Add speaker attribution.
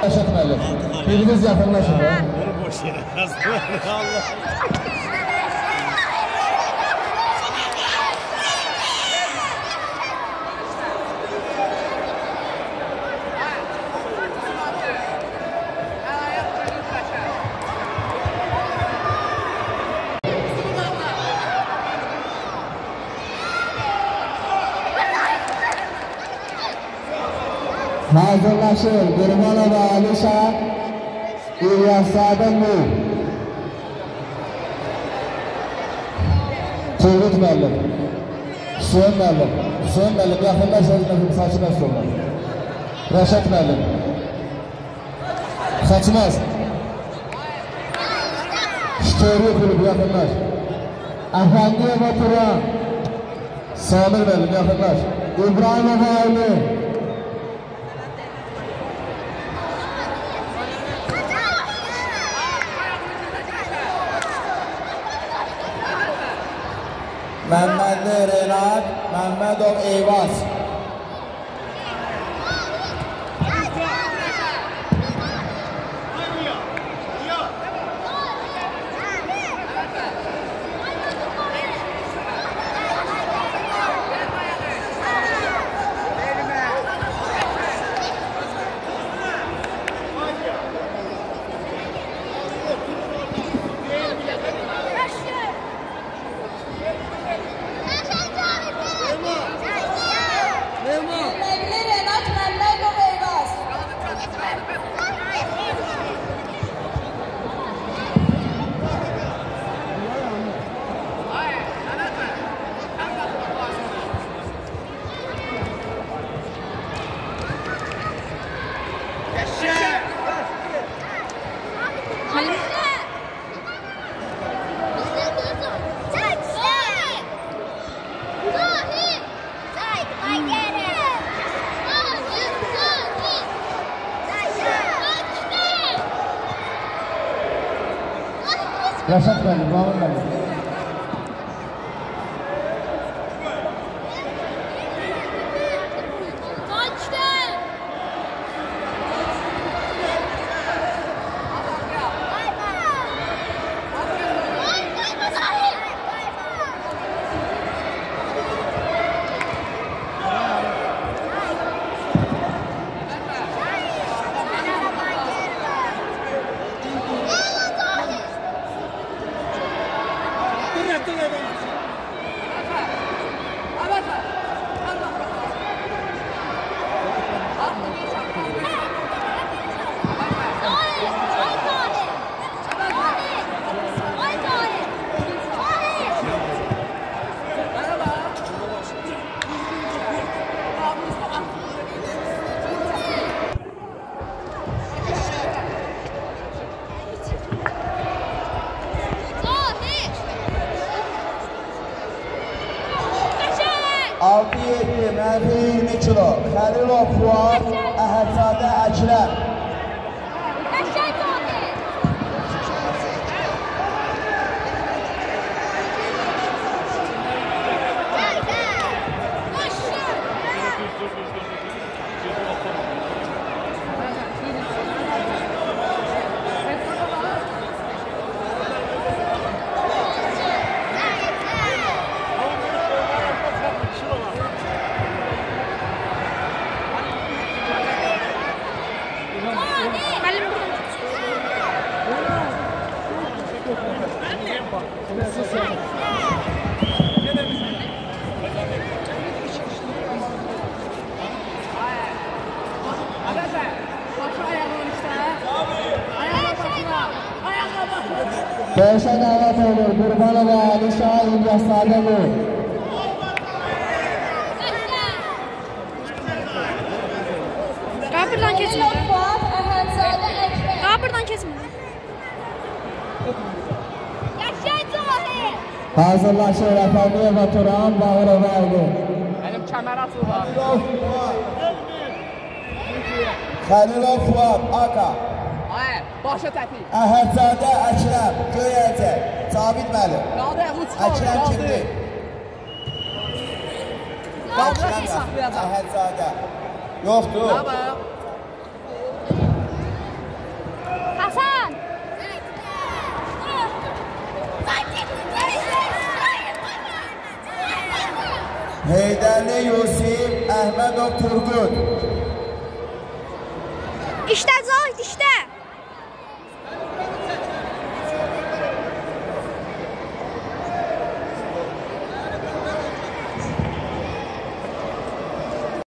Speaker 1: Rəşad müəllim, biriniz yaxınlaşın.
Speaker 2: Bunu boş yerə yazdılar. Allah.
Speaker 1: Hazırlaşır Qurbanova Alişan, İlyaszadə Nur. Turgut müəllim, Hüseyin müəllim, yaxınlaşın, saçınız olun. Rəşad müəllim, saçınız. Şükürlü kulüp yaxınlaş. Əfəndiyeva Turan, Samir müəllim yaxınlaş. İbrahimova Ali. Məmmədli Renat, Məmmədov Eyvaz. Rəşad müəllim, Mahmud müəllim. Mənfi 20 kilo, Xəlilov Fuad, Əhədzadə Əkrəm. Beşə dəvət olur, Qurbanova Alişan, İlyaszadə Nur.
Speaker 3: Qabırdan keçmir. Qabırdan keçmir.
Speaker 1: Hazırlaşır Əfəndiyeva Turan, Bağırova Ali.
Speaker 4: Mənim kəmər açılır.
Speaker 1: Xəlilov Fuad, Aka.
Speaker 4: Başa təpik.
Speaker 1: Əhədzadə Əkrəm, Göyəcək, Cavid müəllim. Əkrəm kimdir? Əkrəm Əhədzadə. Yoxdur. Heydərli Yusif Əhmədov Turgut.
Speaker 3: İşte Zahid, işte.